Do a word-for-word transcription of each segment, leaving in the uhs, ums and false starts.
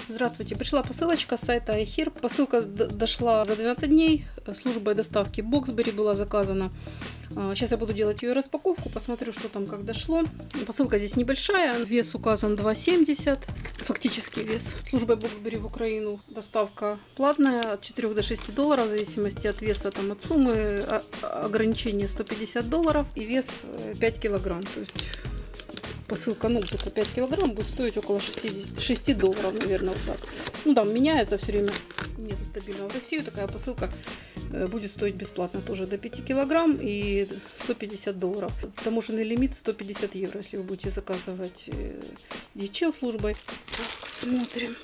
Здравствуйте, пришла посылочка с сайта iHerb. Посылка дошла за двенадцать дней. Службой доставки Боксбери была заказана. Сейчас я буду делать ее распаковку, посмотрю, что там как дошло. Посылка здесь небольшая, вес указан два семьдесят, фактический вес. Службой Боксбери в Украину доставка платная, от четырёх до шести долларов, в зависимости от веса, там, от суммы. Ограничение сто пятьдесят долларов и вес пять килограмм. То есть посылка, ну, где-то пять килограмм будет стоить около шести долларов, наверное, вот так. Ну, там меняется все время, нету стабильного. В Россию такая посылка будет стоить бесплатно тоже до пяти килограмм и сто пятьдесят долларов. Таможенный лимит сто пятьдесят евро, если вы будете заказывать ди эйч эл службой. Смотрим.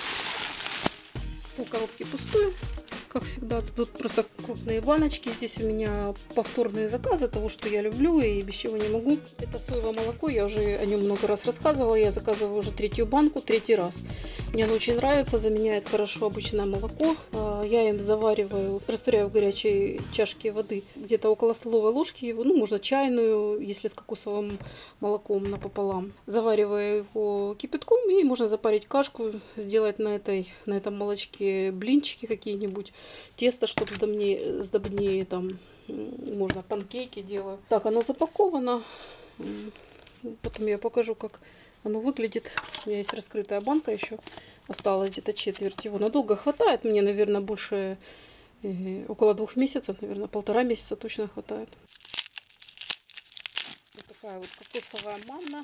Пол коробки пустой, как всегда. Тут просто крупные баночки. Здесь у меня повторные заказы того, что я люблю и без чего не могу. Это соевое молоко. Я уже о нем много раз рассказывала. Я заказываю уже третью банку, третий раз. Мне оно очень нравится, заменяет хорошо обычное молоко. Я им завариваю, растворяю в горячей чашке воды. Где-то около столовой ложки его, ну, можно чайную, если с кокосовым молоком напополам. Завариваю его кипятком и можно запарить кашку, сделать на, этой, на этом молочке блинчики какие-нибудь. Тесто, чтобы сдобнее, сдобнее, там можно панкейки делаю. Так, оно запаковано. Потом я покажу, как оно выглядит. У меня есть раскрытая банка еще. Осталось где-то четверть его. Надолго хватает. Мне, наверное, больше э, около двух месяцев, наверное, полтора месяца точно хватает. Вот такая вот кокосовая манна.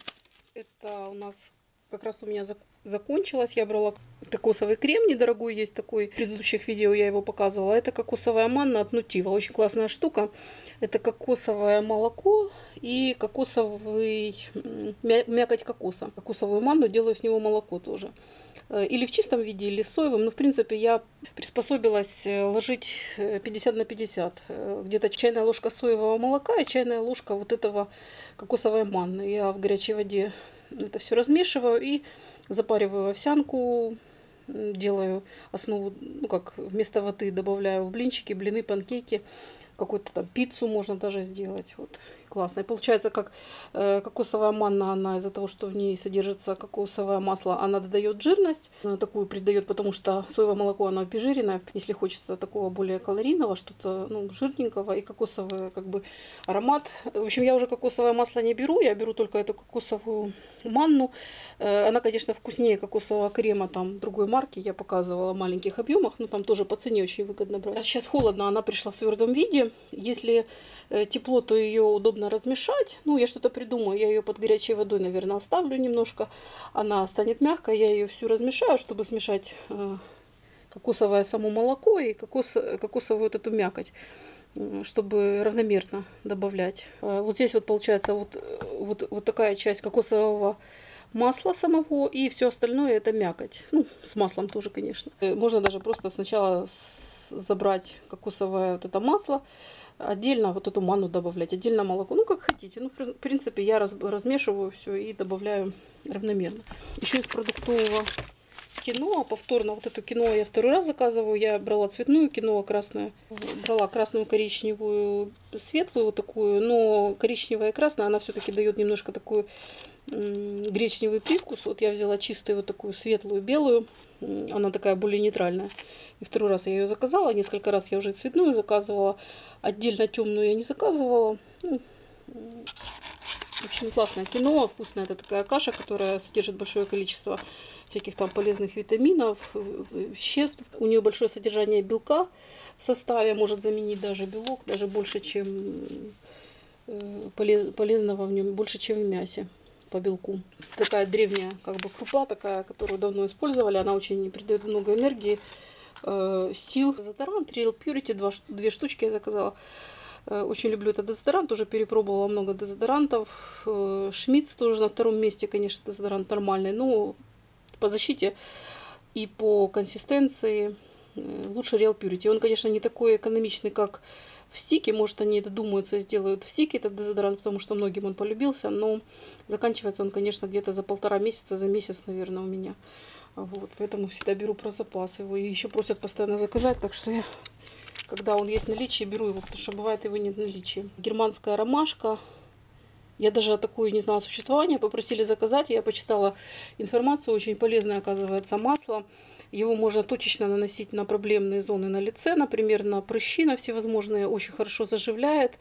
Это у нас как раз у меня закончилось. Я брала кокосовый крем недорогой, есть такой. В предыдущих видео я его показывала. Это кокосовая манна от Нутива. Очень классная штука. Это кокосовое молоко и кокосовый мякоть кокоса. Кокосовую манну делаю с него молоко тоже. Или в чистом виде, или соевым. Но в принципе я приспособилась ложить пятьдесят на пятьдесят. Где-то чайная ложка соевого молока и чайная ложка вот этого кокосовой манны. Я в горячей воде это все размешиваю и запариваю в овсянку, делаю основу, ну как вместо воды добавляю в блинчики, блины, панкейки, какую-то там пиццу можно даже сделать. Вот классно. И получается, как э, кокосовая манна, она из-за того, что в ней содержится кокосовое масло, она додает жирность, она такую придает, потому что соевое молоко, оно обезжиренное. Если хочется такого более калорийного, что-то, ну, жирненького, и кокосовый как бы аромат. В общем, я уже кокосовое масло не беру, я беру только эту кокосовую манну. Э, она, конечно, вкуснее кокосового крема, там другой марки, я показывала в маленьких объемах, но там тоже по цене очень выгодно брать. Сейчас холодно, она пришла в твердом виде. Если э, тепло, то ее удобно размешать. Ну, я что-то придумаю. Я ее под горячей водой, наверное, оставлю немножко. Она станет мягкой. Я ее всю размешаю, чтобы смешать э, кокосовое само молоко и кокос, кокосовую вот эту мякоть, чтобы равномерно добавлять. Э, вот здесь вот получается вот, вот, вот такая часть кокосового масла самого, и все остальное это мякоть. Ну, с маслом тоже, конечно. Можно даже просто сначала забрать кокосовое вот это масло, отдельно вот эту манну добавлять, отдельно молоко, ну как хотите. Ну, в принципе, я раз, размешиваю все и добавляю равномерно. Еще из продуктового киноа, повторно вот эту киноа я второй раз заказываю. Я брала цветную киноа, красную, брала красную, коричневую, светлую вот такую, но коричневая и красная, она все-таки дает немножко такую гречневый привкус. Вот я взяла чистую вот такую светлую, белую. Она такая более нейтральная. И второй раз я ее заказала. Несколько раз я уже цветную заказывала. Отдельно темную я не заказывала. Ну, очень классное киноа, вкусная. Это такая каша, которая содержит большое количество всяких там полезных витаминов, веществ. У нее большое содержание белка в составе. Может заменить даже белок. Даже больше, чем полезного в нем. Больше, чем в мясе. По белку. Такая древняя как бы крупа, такая, которую давно использовали. Она очень придает много энергии, э, сил. Дезодорант Real Purity, два, две штучки я заказала. Э, очень люблю этот дезодорант, уже перепробовала много дезодорантов. Э, Шмидц тоже на втором месте, конечно, дезодорант нормальный, но по защите и по консистенции э, лучше Real Purity. Он, конечно, не такой экономичный, как в стике. Может, они додумаются и сделают в стике этот дезодорант, потому что многим он полюбился. Но заканчивается он, конечно, где-то за полтора месяца, за месяц, наверное, у меня. Вот, поэтому всегда беру про запас его. И еще просят постоянно заказать, так что я, когда он есть в наличии, беру его, потому что бывает его нет в наличии. Германская ромашка. Я даже такое не знала существования, попросили заказать, я почитала информацию, очень полезное оказывается масло. Его можно точечно наносить на проблемные зоны на лице, например, на прыщи, на всевозможные, очень хорошо заживляет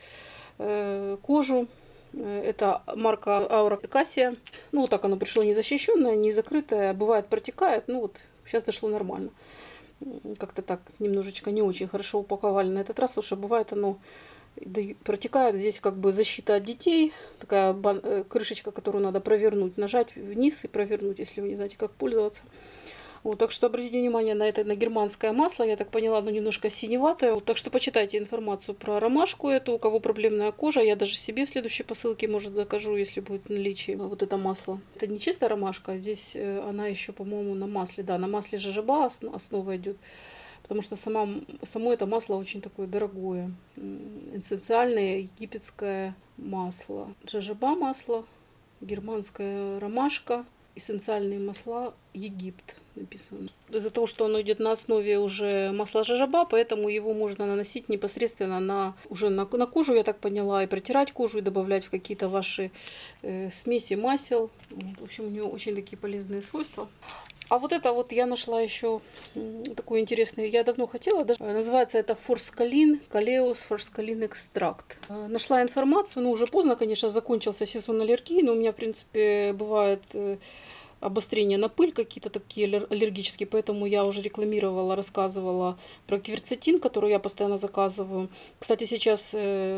э, кожу. Это марка Аура Экасия. Ну, вот так оно пришло незащищенное, не закрытое, бывает протекает, ну вот сейчас дошло нормально. Как-то так немножечко не очень хорошо упаковали на этот раз, потому что бывает оно протекает. Здесь как бы защита от детей, такая крышечка, которую надо провернуть, нажать вниз и провернуть, если вы не знаете, как пользоваться. Вот, так что обратите внимание на это, на германское масло. Я так поняла, оно немножко синеватое. Вот, так что почитайте информацию про ромашку эту, у кого проблемная кожа. Я даже себе в следующей посылке, может, закажу, если будет в наличии вот это масло. Это не чистая ромашка, а здесь она еще, по-моему, на масле. Да, на масле жожоба основа идет. Потому что сама, само это масло очень такое дорогое. Эссенциальное египетское масло. Жожоба масло, германская ромашка, эссенциальные масла Египт написано. Из-за того, что оно идет на основе уже масла жожоба, поэтому его можно наносить непосредственно на, уже на, на кожу, я так поняла, и протирать кожу, и добавлять в какие-то ваши э, смеси масел. Вот, в общем, у него очень такие полезные свойства. А вот это вот я нашла еще такой интересный, я давно хотела, даже называется это Форскалин, Калеус Форскалин экстракт. Нашла информацию, ну уже поздно, конечно, закончился сезон аллергии, но у меня, в принципе, бывает обострения на пыль какие-то такие аллергические, поэтому я уже рекламировала, рассказывала про кверцетин, который я постоянно заказываю. Кстати, сейчас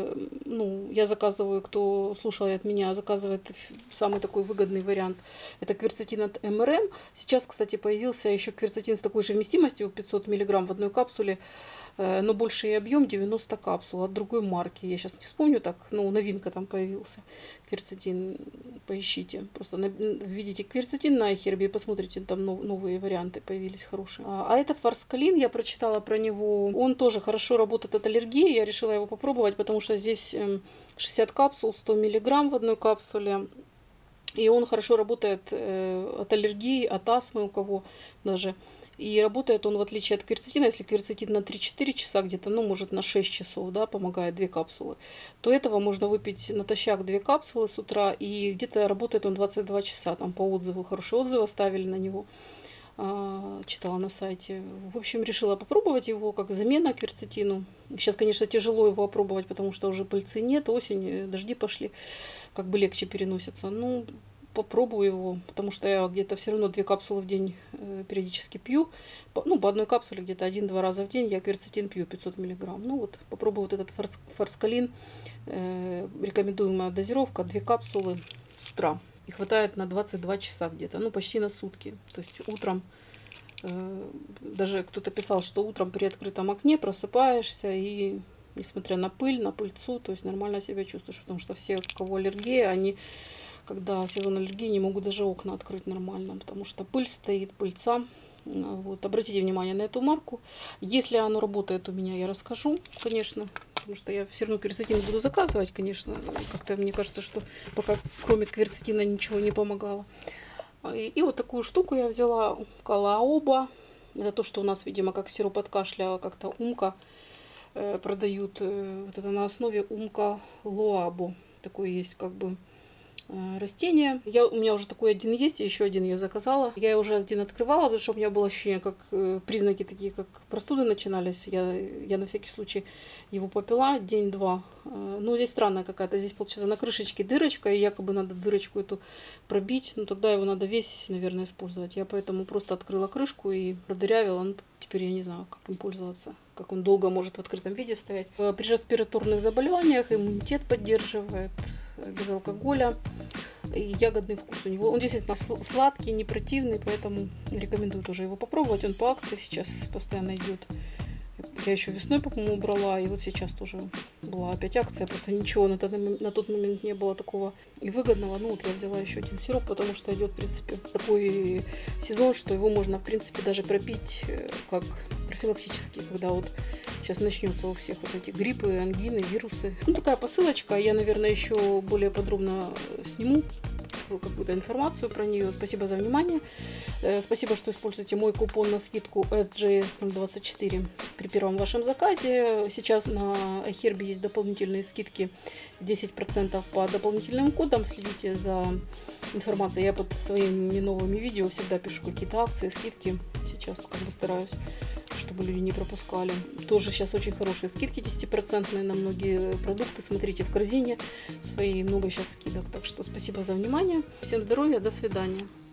ну, я заказываю, кто слушает меня, заказывает самый такой выгодный вариант. Это кверцетин от эм эр эм. Сейчас, кстати, появился еще кверцетин с такой же вместимостью, пятьсот миллиграмм в одной капсуле, но больший объем, девяносто капсул от другой марки. Я сейчас не вспомню так, ну, новинка там появился. Кверцетин, поищите. Просто введите кверцетин на iHerb и посмотрите, там новые варианты появились хорошие. А это Форскалин, я прочитала про него. Он тоже хорошо работает от аллергии. Я решила его попробовать, потому что здесь шестьдесят капсул, сто миллиграмм в одной капсуле. И он хорошо работает от аллергии, от астмы у кого даже. И работает он, в отличие от кверцетина, если кверцетин на три-четыре часа где-то, ну, может, на шесть часов, да, помогает две капсулы, то этого можно выпить натощак две капсулы с утра, и где-то работает он двадцать два часа, там по отзыву, хорошие отзывы оставили на него, читала на сайте. В общем, решила попробовать его как замена кверцетину. Сейчас, конечно, тяжело его опробовать, потому что уже пыльцы нет, осень, дожди пошли, как бы легче переносятся. Ну, попробую его, потому что я где-то все равно две капсулы в день э, периодически пью. По, ну, по одной капсуле где-то один-два раза в день я кверцетин пью пятьсот миллиграмм. Ну вот, попробую вот этот форс, Форскалин. Э, рекомендуемая дозировка две капсулы с утра. И хватает на двадцать два часа где-то, ну почти на сутки. То есть утром, э, даже кто-то писал, что утром при открытом окне просыпаешься и, несмотря на пыль, на пыльцу, то есть нормально себя чувствуешь, потому что все, у кого аллергия, они... Когда сезон аллергии, не могут даже окна открыть нормально, потому что пыль стоит, пыльца. Вот. Обратите внимание на эту марку. Если оно работает у меня, я расскажу, конечно. Потому что я все равно кверцетин буду заказывать, конечно. Как-то мне кажется, что пока кроме кверцетина ничего не помогало. И, и вот такую штуку я взяла. Калаоба. Это то, что у нас, видимо, как сироп от кашля, как-то умка э, продают. Э, вот это на основе умка лоабо. Такой есть как бы... растения. Я, у меня уже такой один есть, еще один я заказала. Я уже один открывала, потому что у меня было ощущение, как э, признаки такие, как простуды начинались. Я, я на всякий случай его попила день-два. Э, ну, здесь странная какая-то. Здесь, получается, на крышечке дырочка, и якобы надо дырочку эту пробить. Ну, тогда его надо весь, наверное, использовать. Я поэтому просто открыла крышку и продырявила. Ну, теперь я не знаю, как им пользоваться, как он долго может в открытом виде стоять. При респираторных заболеваниях иммунитет поддерживает, без алкоголя. И ягодный вкус у него. Он действительно сладкий, не противный, поэтому рекомендую тоже его попробовать. Он по акции сейчас постоянно идет. Я еще весной, по-моему, брала, и вот сейчас тоже была опять акция. Просто ничего на тот, на тот момент не было такого и выгодного. Ну вот я взяла еще один сироп, потому что идет, в принципе, такой сезон, что его можно, в принципе, даже пропить как профилактически, когда вот сейчас начнется у всех вот эти гриппы, ангины, вирусы. Ну, такая посылочка. Я, наверное, еще более подробно сниму какую-то информацию про нее. Спасибо за внимание. Спасибо, что используете мой купон на скидку эс джей эс ноль двадцать четыре при первом вашем заказе. Сейчас на iHerb есть дополнительные скидки десять процентов по дополнительным кодам. Следите за информацией. Я под своими новыми видео всегда пишу какие-то акции, скидки. Сейчас как бы стараюсь, чтобы люди не пропускали. Тоже сейчас очень хорошие скидки десять процентов на многие продукты. Смотрите в корзине своей, много сейчас скидок. Так что спасибо за внимание. Всем здоровья, до свидания.